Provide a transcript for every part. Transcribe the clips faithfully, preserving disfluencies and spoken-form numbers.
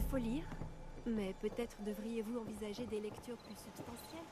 faut lire, mais peut-être devriez-vous envisager des lectures plus substantielles.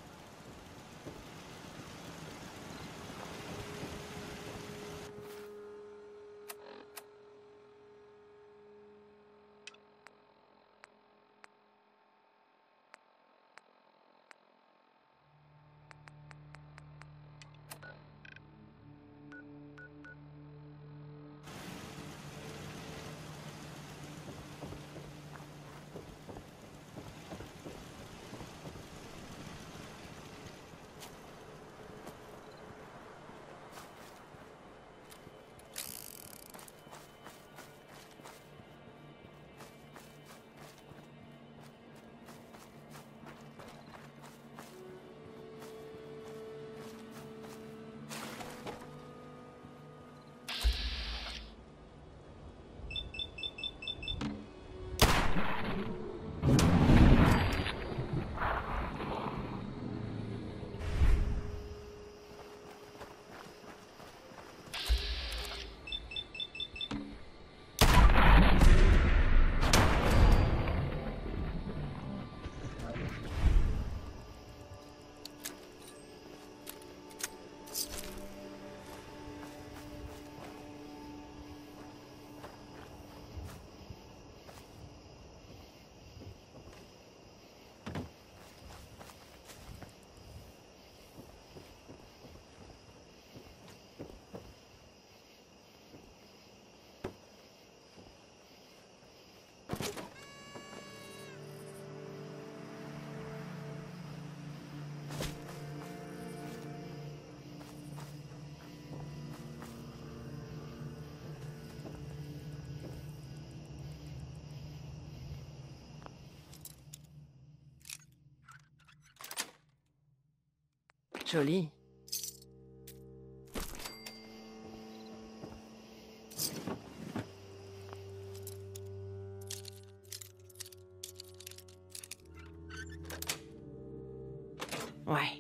Joli. Ouais.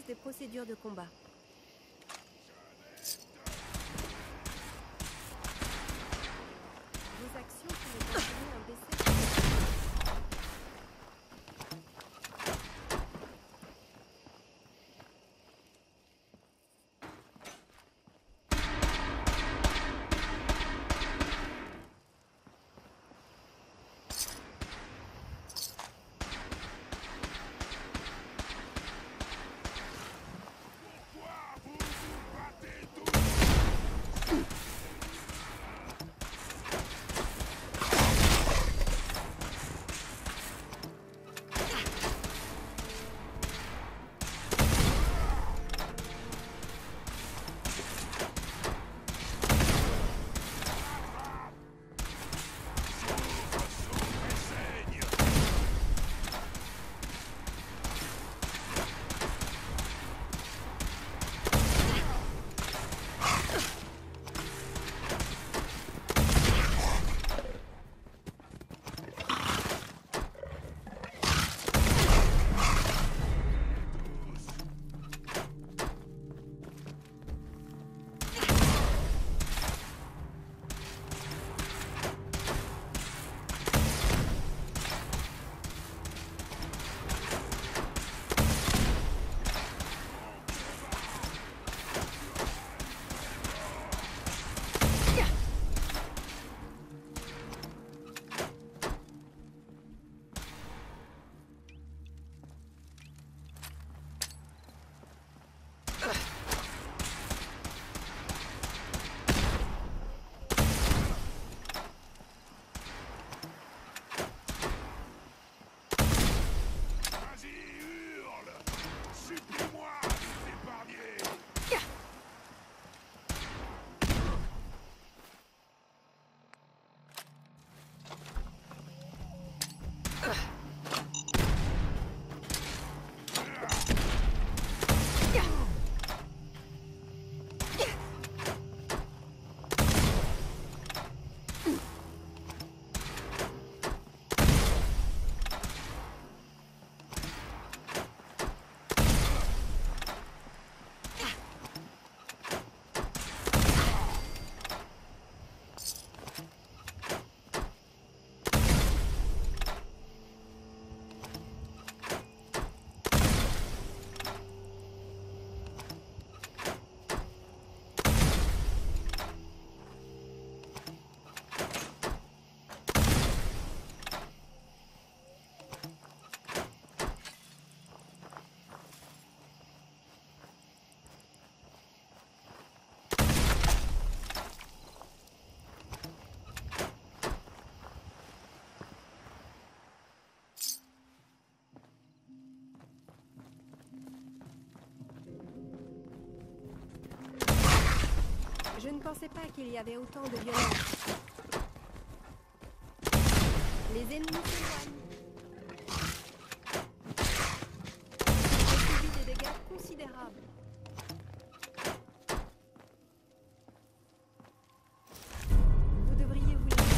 des procédures de combat. Vos actions pourraient entraîner un décès. Je ne pensais pas qu'il y avait autant de violence. Les ennemis s'éloignent. J'ai subi des dégâts considérables. Vous devriez vous laisser.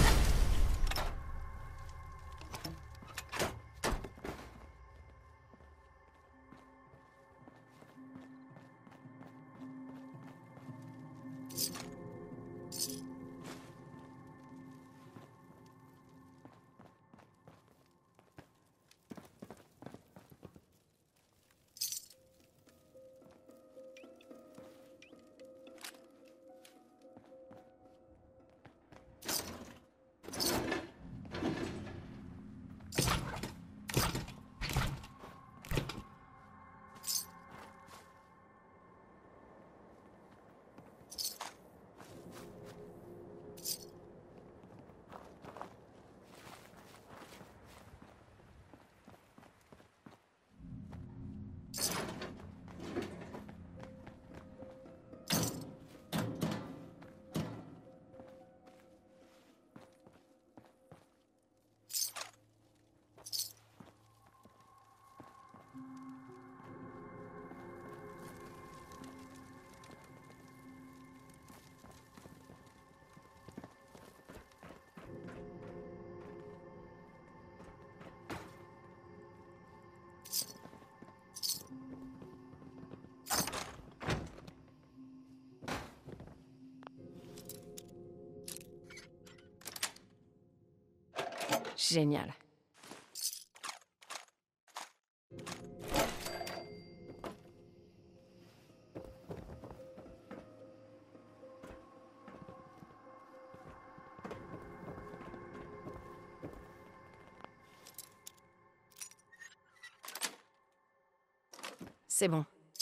Génial. C'est bon.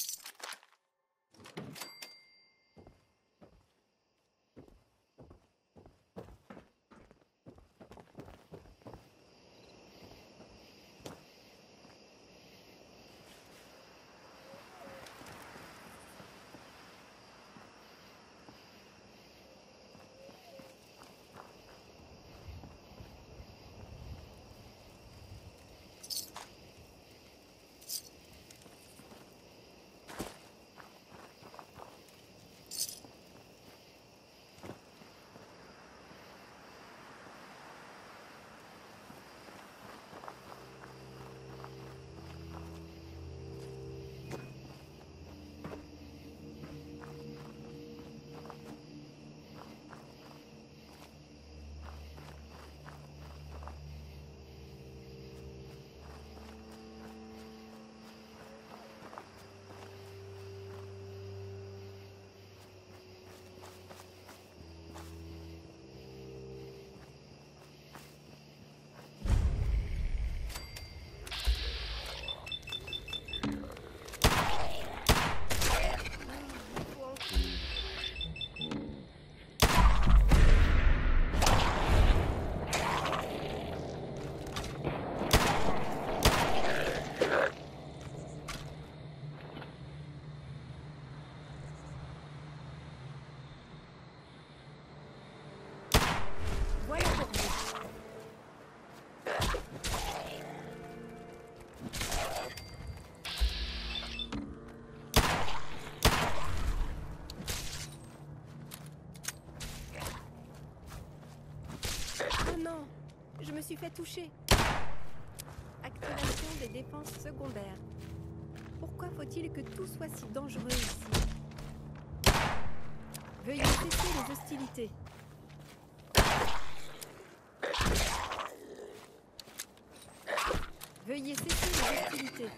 Je me suis fait toucher. Activation des défenses secondaires. Pourquoi faut-il que tout soit si dangereux ici? Veuillez cesser les hostilités. Veuillez cesser les hostilités.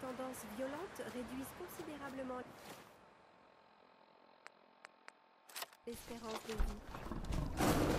tendances violentes réduisent considérablement l'espérance de vie.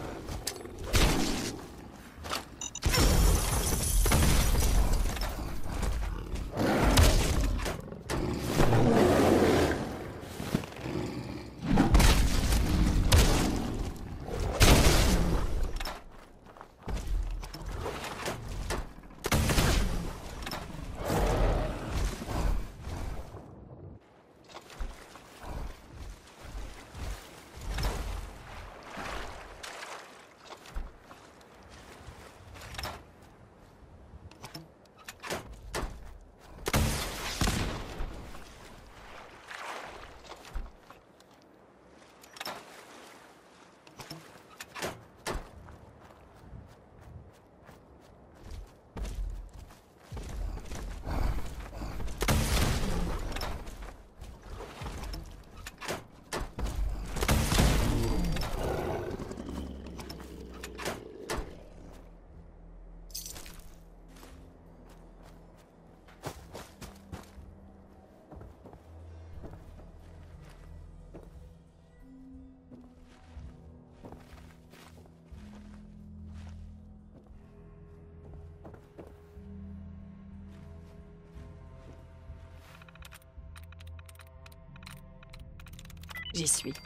J'y suis.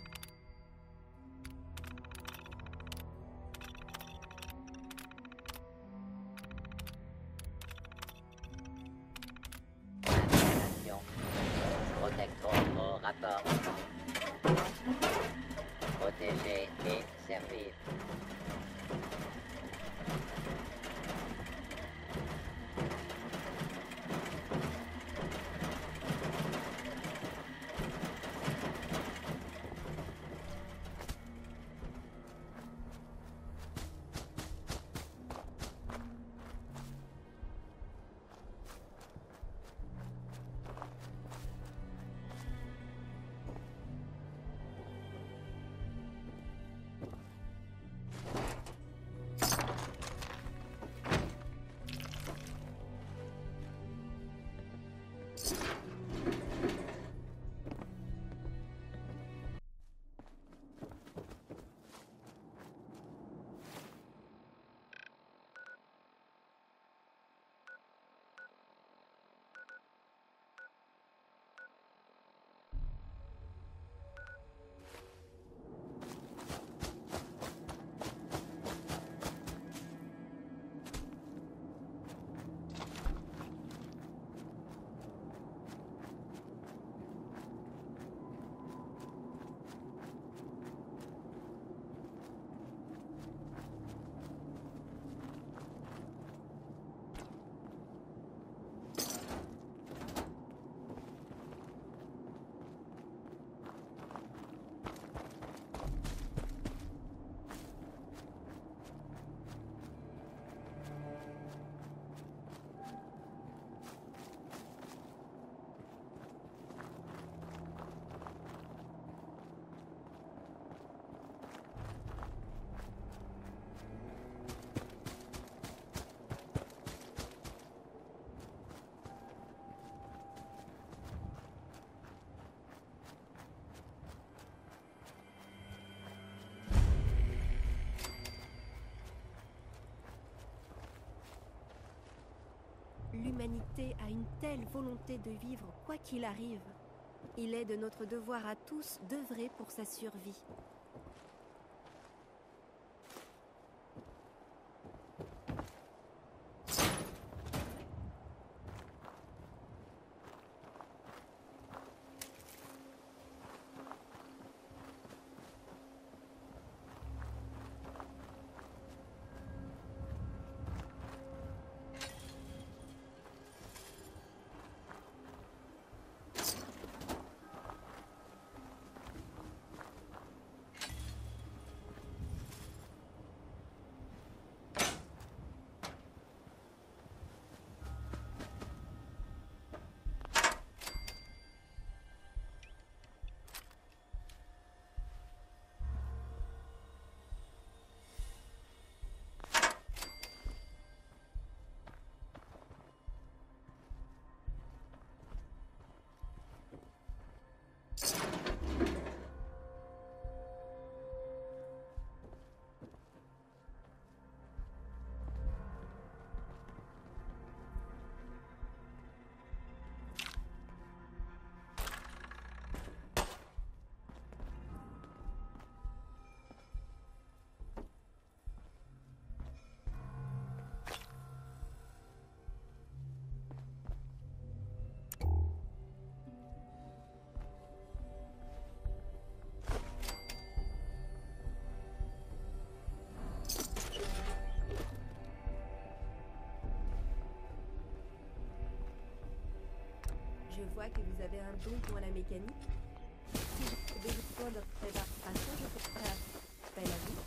Installation. Protectron au rapport. Protéger et servir. L'humanité a une telle volonté de vivre quoi qu'il arrive. Il est de notre devoir à tous d'œuvrer pour sa survie. Je vois que vous avez un don pour la mécanique. Si vous avez besoin de préparation, je peux faire appel à vous.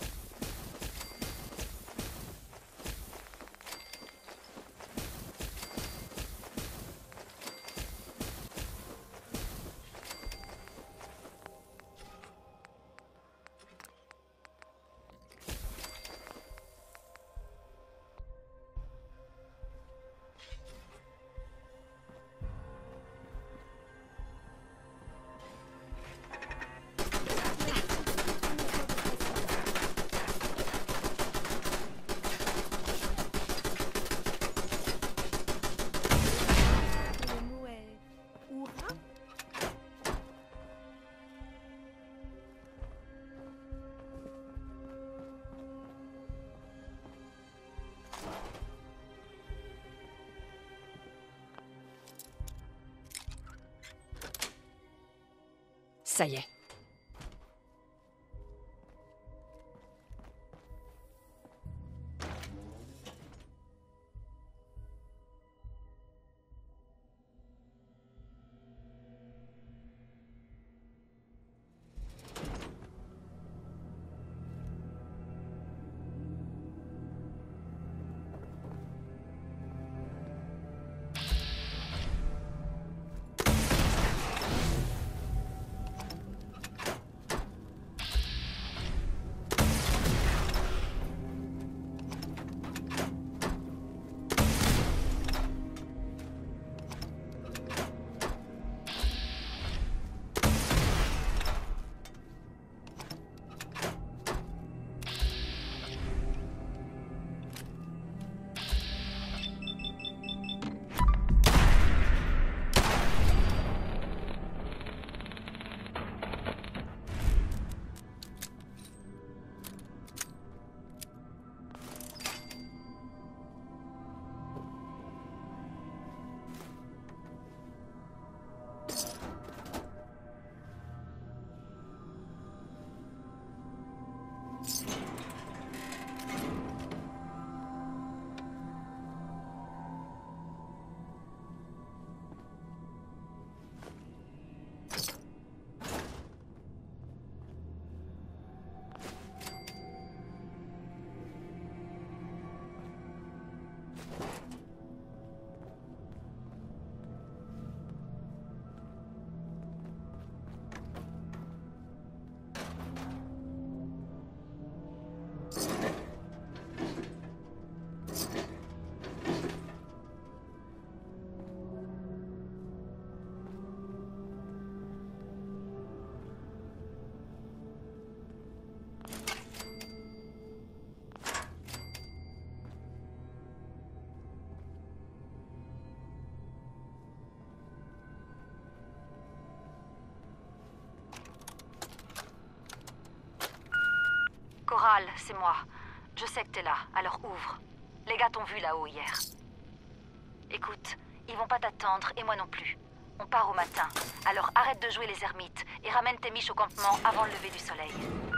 Ça y est. Coral, c'est moi. Je sais que t'es là, alors ouvre. Les gars t'ont vu là-haut hier. Écoute, ils vont pas t'attendre, et moi non plus. On part au matin, alors arrête de jouer les ermites et ramène tes miches au campement avant le lever du soleil.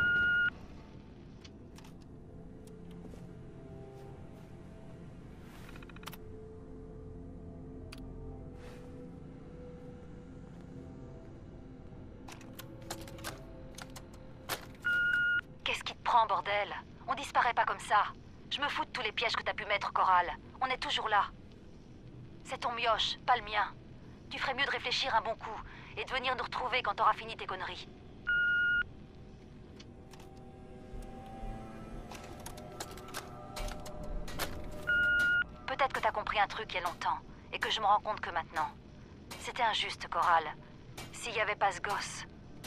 Qu'est-ce qui te prend, bordel? On disparaît pas comme ça. Je me fous de tous les pièges que t'as pu mettre, Coral. On est toujours là. C'est ton mioche, pas le mien. Tu ferais mieux de réfléchir un bon coup et de venir nous retrouver quand t'auras fini tes conneries. Peut-être que t'as compris un truc il y a longtemps et que je me rends compte que maintenant. C'était injuste, Coral. s'il n'y avait pas ce gosse.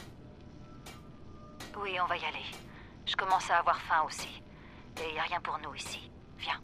Oui, on va y aller. Je commence à avoir faim aussi. Et il n'y a rien pour nous ici. Viens.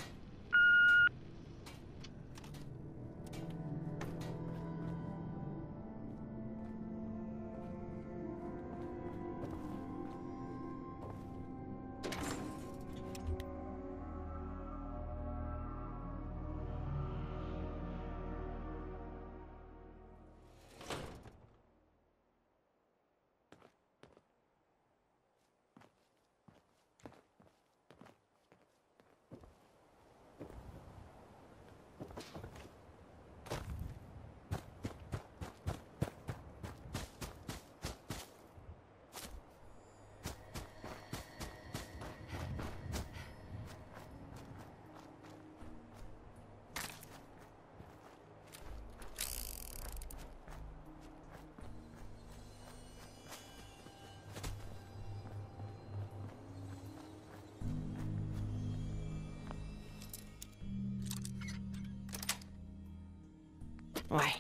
Ouais.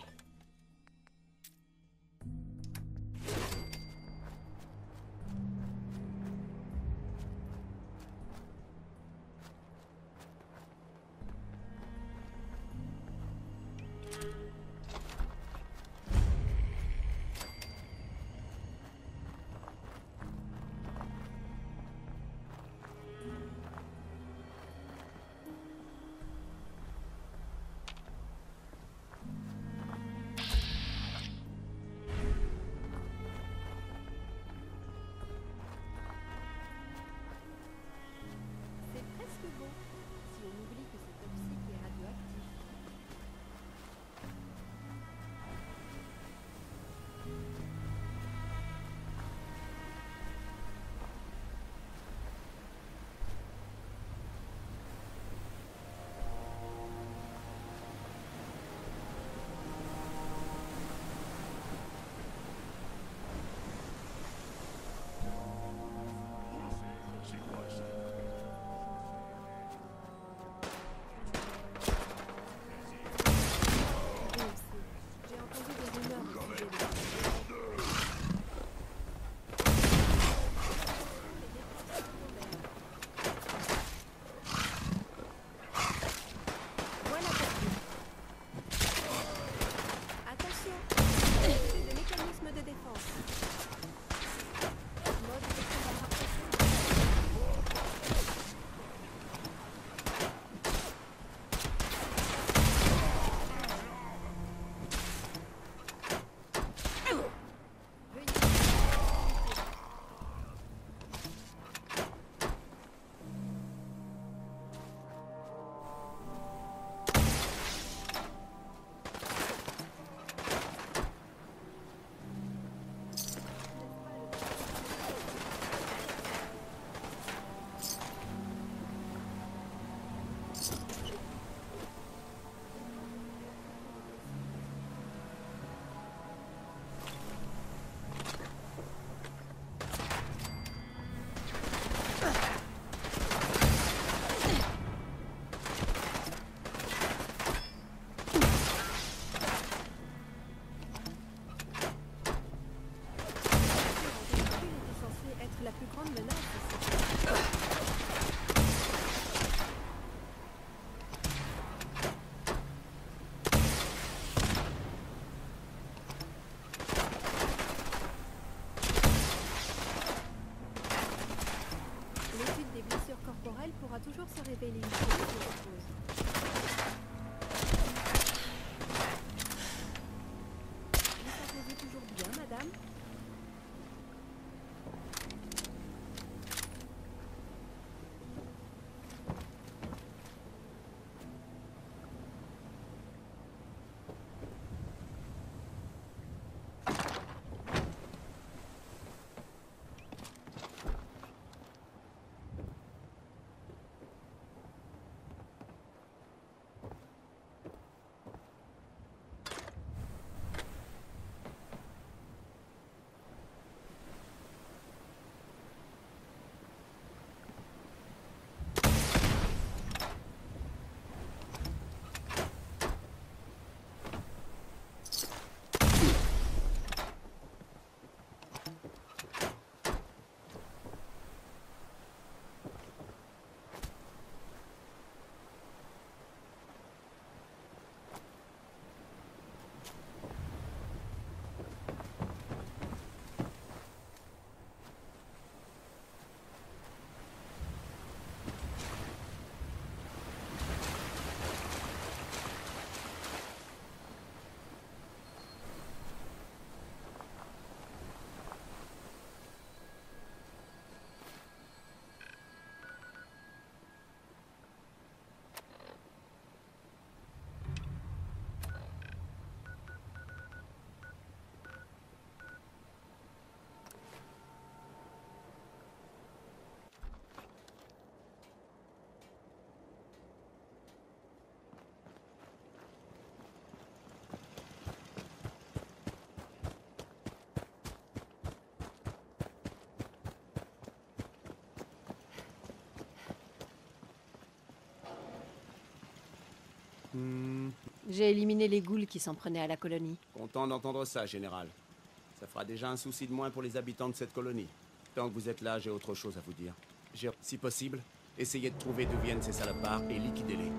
Hmm. J'ai éliminé les ghouls qui s'en prenaient à la colonie. Content d'entendre ça, général. Ça fera déjà un souci de moins pour les habitants de cette colonie. Tant que vous êtes là, j'ai autre chose à vous dire. J'ai, si possible, essayez de trouver d'où viennent ces salopards et liquidez-les.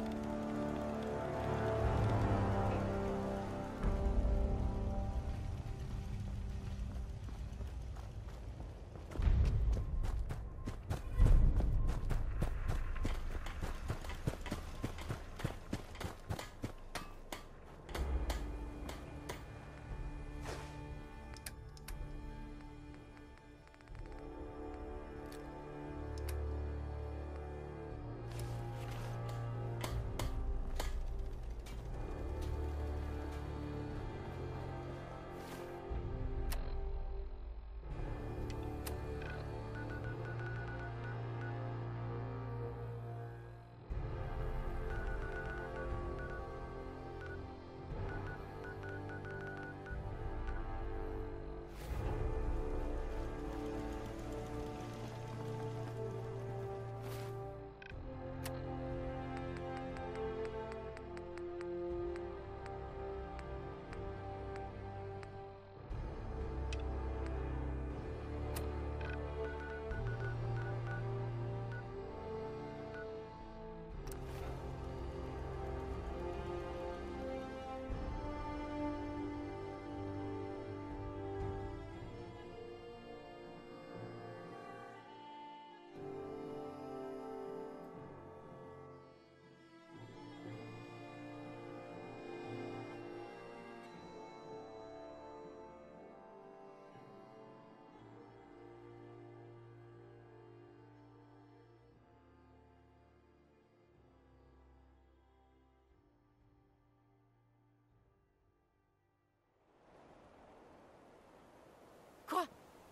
Quoi?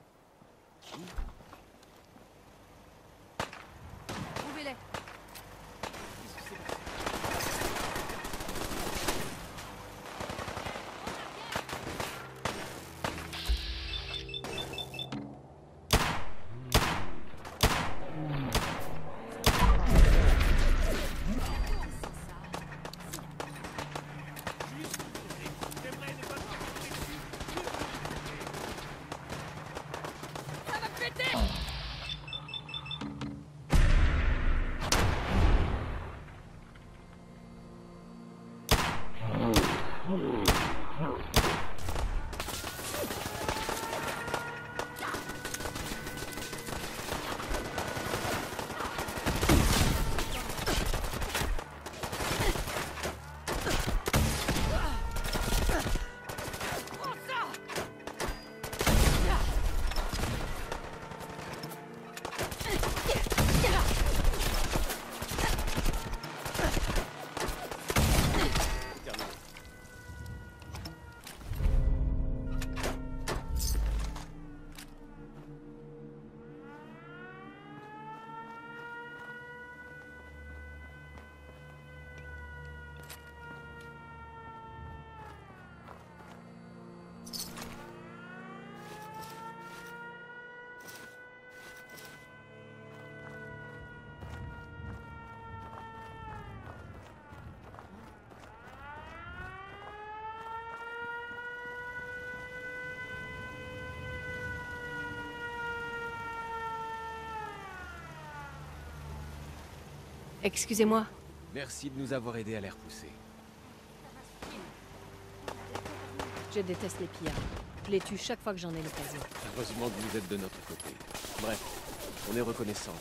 Trouvez-les. Excusez-moi. Merci de nous avoir aidés à les repousser. Je déteste les pillards. Je les tue chaque fois que j'en ai l'occasion. Heureusement que vous êtes de notre côté. Bref, on est reconnaissants.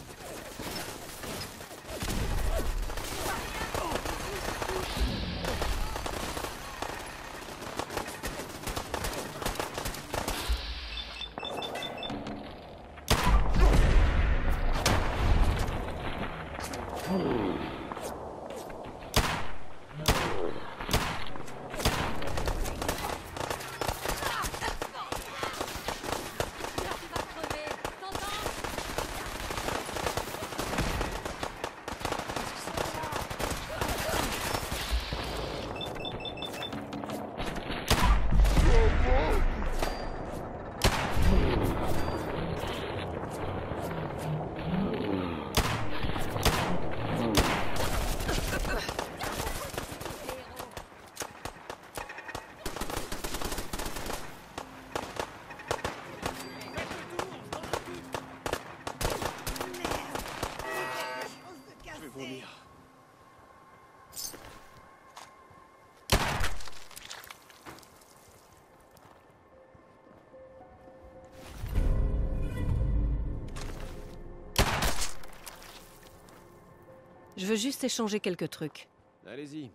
Je veux juste échanger quelques trucs. Allez-y.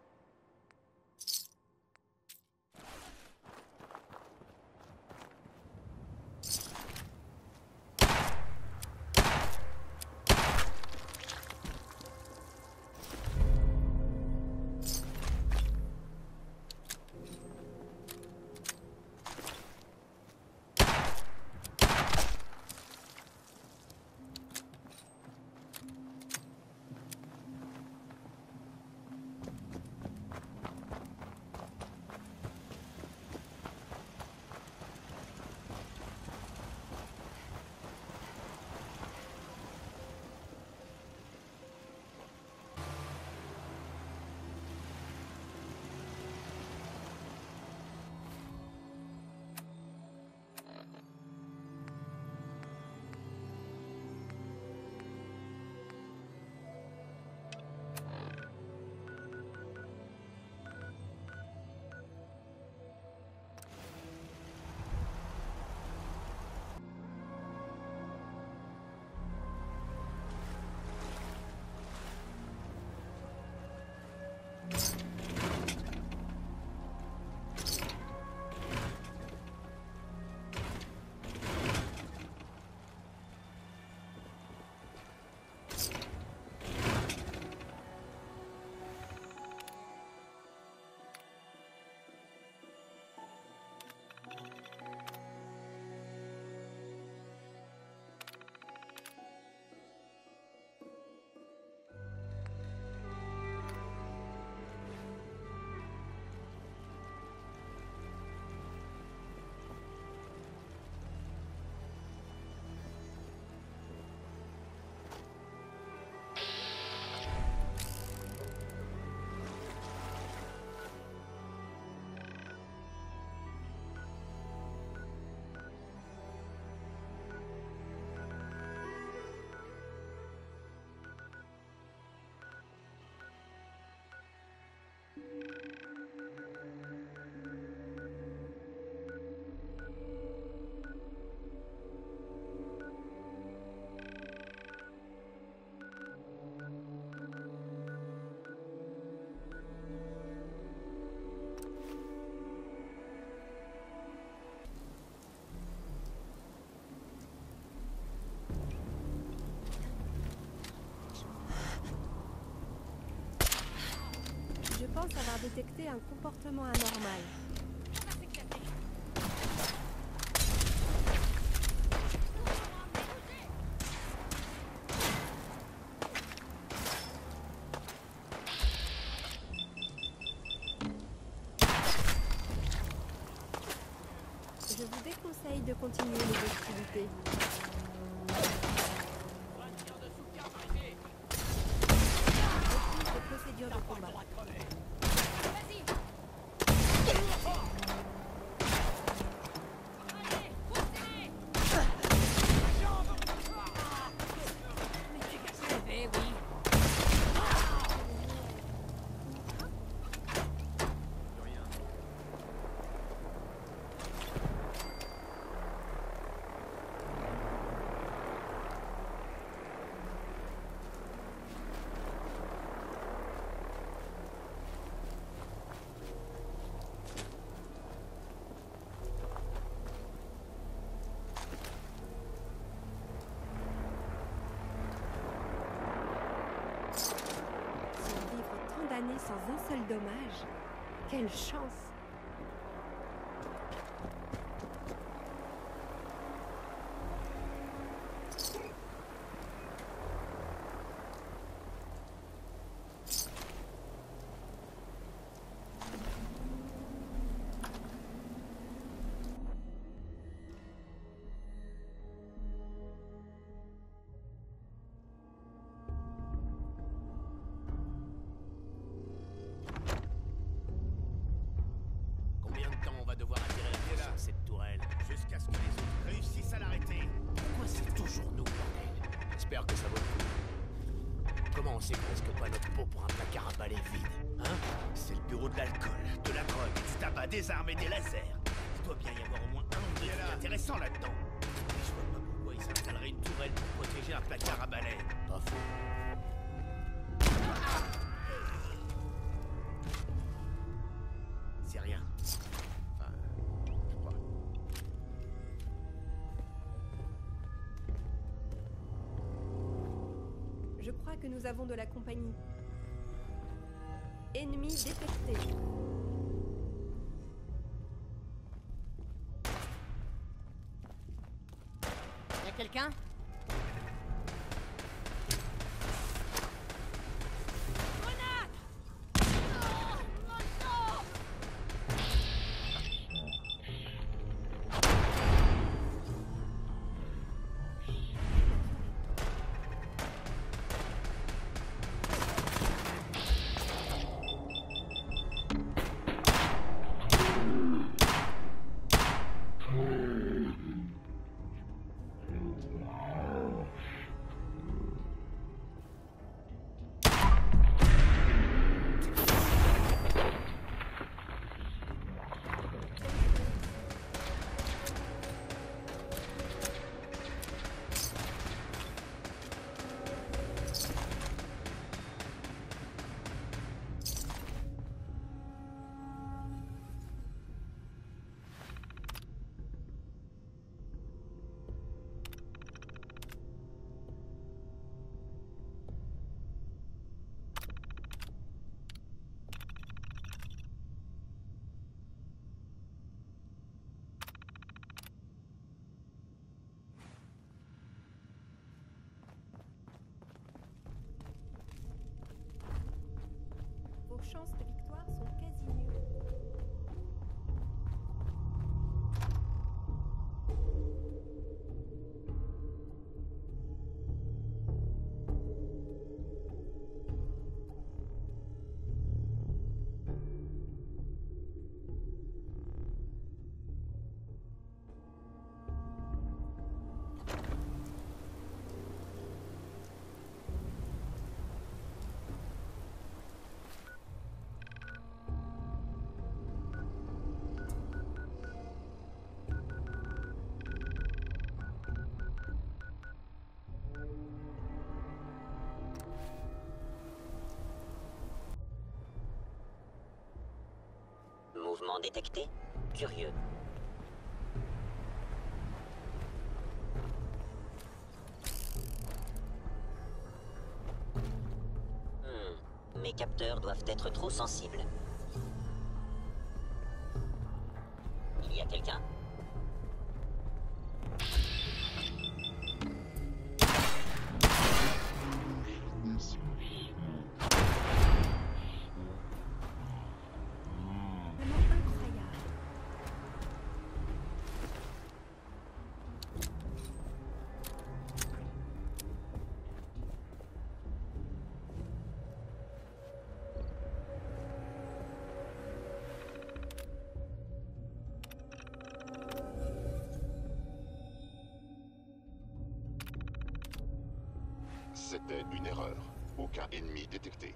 Je pense avoir détecté un comportement anormal. Je vous déconseille de continuer les hostilités. Refuse de procédure de combat. Sans un seul dommage. Quelle chance! J'espère que ça vaut le coup. Comment on sait presque pas notre peau pour un placard à balai vide, hein? C'est le bureau de l'alcool, de la drogue, du tabac, des armes et des lasers. Il doit bien y avoir au moins un ou deux trucs intéressants là-dedans. Et je vois pas pourquoi il s'installerait une tourelle pour protéger un placard à balai. Pas faux. que nous avons de la compagnie. Ennemi détecté. Y'a quelqu'un? Vos chances de victoire sont quasi nulles. Mouvement détecté. Curieux. Hmm. Mes capteurs doivent être trop sensibles. Il y a quelqu'un? C'était une erreur. Aucun ennemi détecté.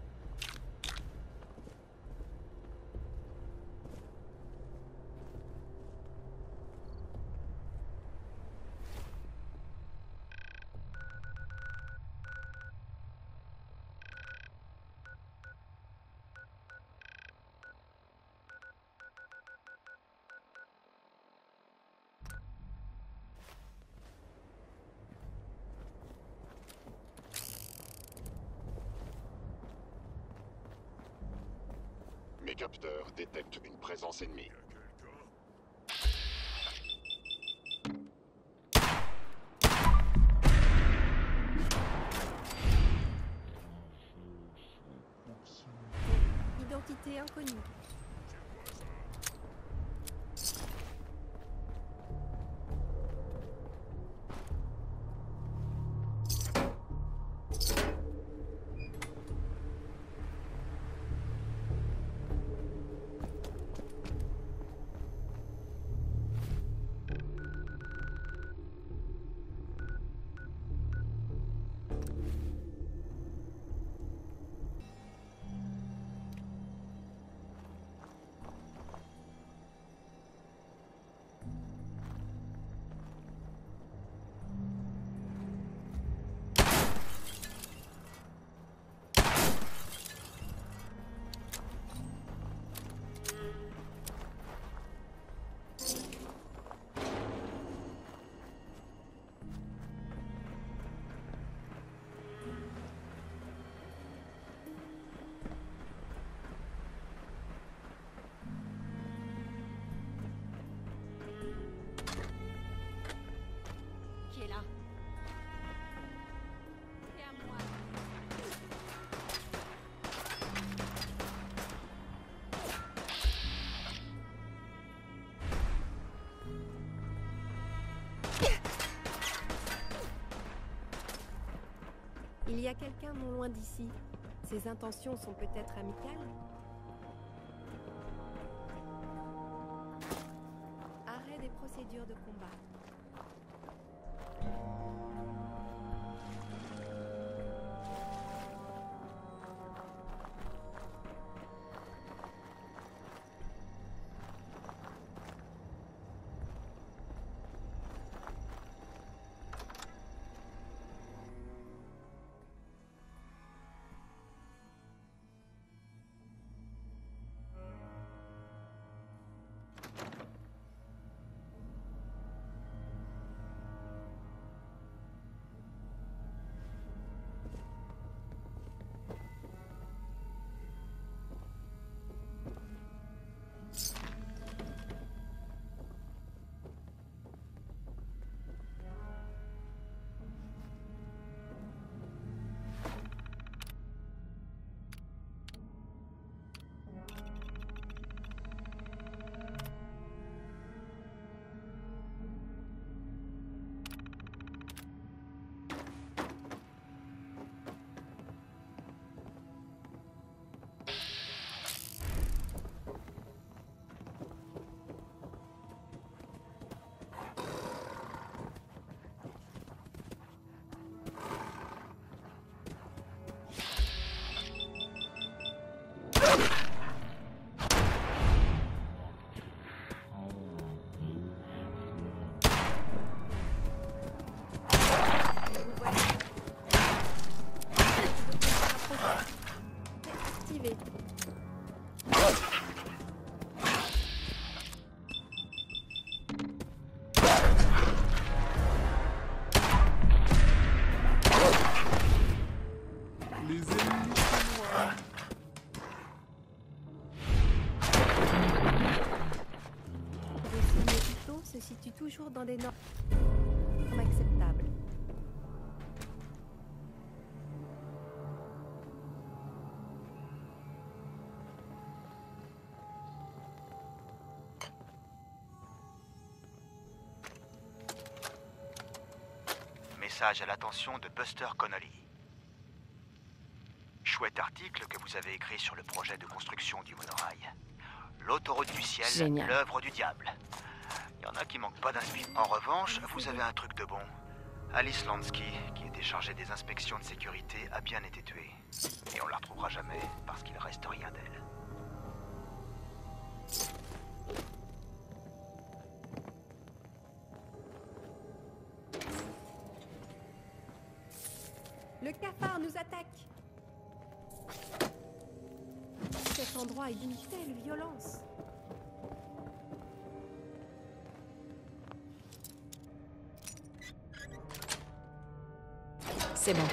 Mes capteurs détectent une présence ennemie. Identité inconnue. Il y a quelqu'un non loin d'ici. Ses intentions sont peut-être amicales. Arrêt des procédures de combat. Se situe toujours dans des normes acceptables. Message à l'attention de Buster Connolly. Chouette article que vous avez écrit sur le projet de construction du monorail. L'autoroute du ciel, l'œuvre du diable. Il y en a qui manquent pas d'inspiration. En revanche, vous avez un truc de bon. Alice Lansky, qui était chargée des inspections de sécurité, a bien été tuée. Et on la retrouvera jamais, parce qu'il reste rien d'elle. Le cafard nous attaque. Cet endroit est d'une telle violence. C'est bon.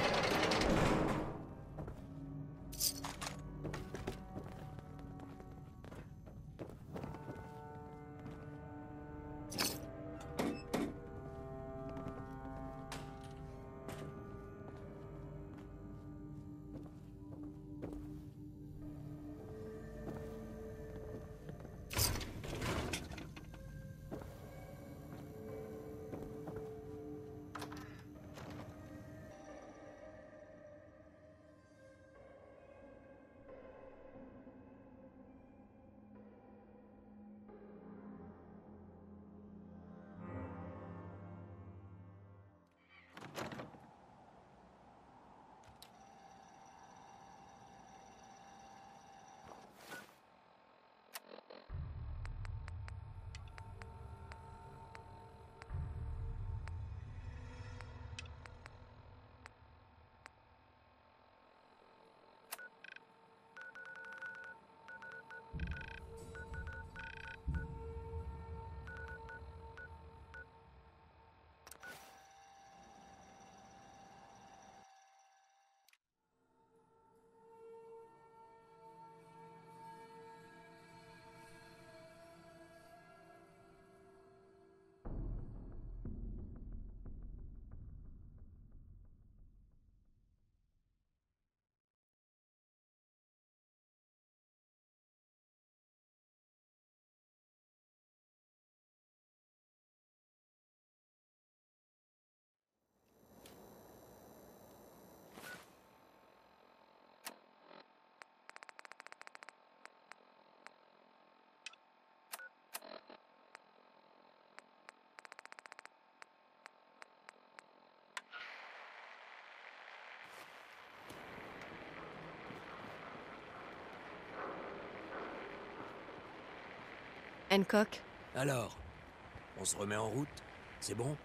Hancock? Alors, on se remet en route? C'est bon?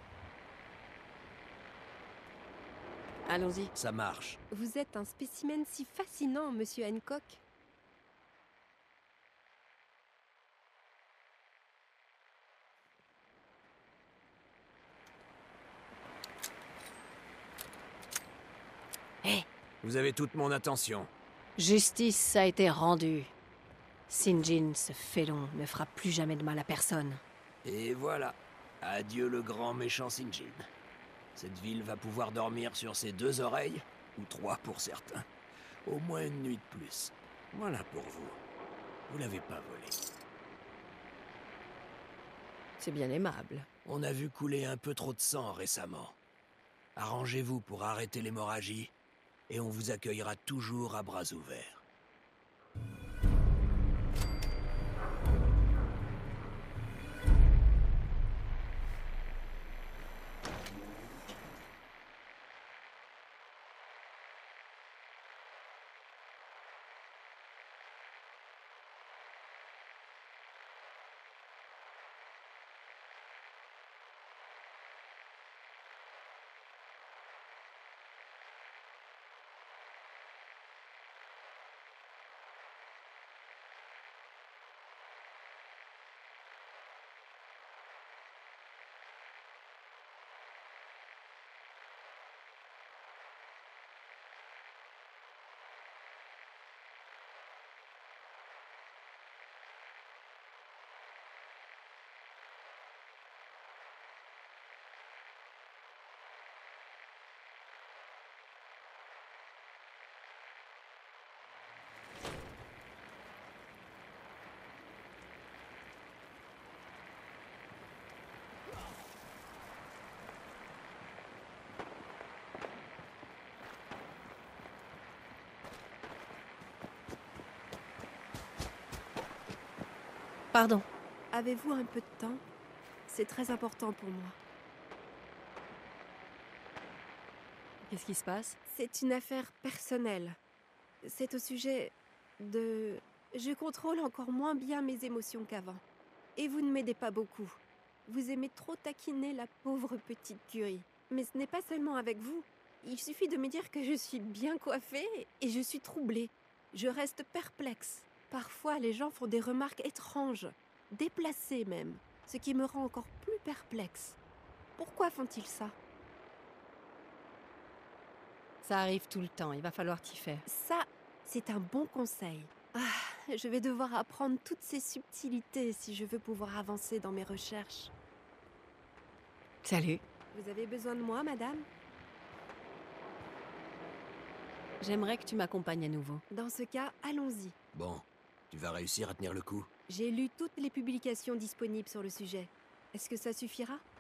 Allons-y. Ça marche. Vous êtes un spécimen si fascinant, monsieur Hancock. Hé! Hey. Vous avez toute mon attention. Justice a été rendue. Sinjin, ce félon, ne fera plus jamais de mal à personne. Et voilà. Adieu le grand méchant Sinjin. Cette ville va pouvoir dormir sur ses deux oreilles, ou trois pour certains. Au moins une nuit de plus. Voilà pour vous. Vous l'avez pas volé. C'est bien aimable. On a vu couler un peu trop de sang récemment. Arrangez-vous pour arrêter l'hémorragie, et on vous accueillera toujours à bras ouverts. Pardon. Avez-vous un peu de temps? C'est très important pour moi. Qu'est-ce qui se passe? C'est une affaire personnelle. C'est au sujet de... Je contrôle encore moins bien mes émotions qu'avant. Et vous ne m'aidez pas beaucoup. Vous aimez trop taquiner la pauvre petite Curie. Mais ce n'est pas seulement avec vous. Il suffit de me dire que je suis bien coiffée et je suis troublée. Je reste perplexe. Parfois, les gens font des remarques étranges, déplacées même, ce qui me rend encore plus perplexe. Pourquoi font-ils ça? Ça arrive tout le temps, il va falloir t'y faire. Ça, c'est un bon conseil. Ah, je vais devoir apprendre toutes ces subtilités si je veux pouvoir avancer dans mes recherches. Salut. Vous avez besoin de moi, madame? J'aimerais que tu m'accompagnes à nouveau. Dans ce cas, allons-y. Bon, tu vas réussir à tenir le coup? J'ai lu toutes les publications disponibles sur le sujet. Est-ce que ça suffira?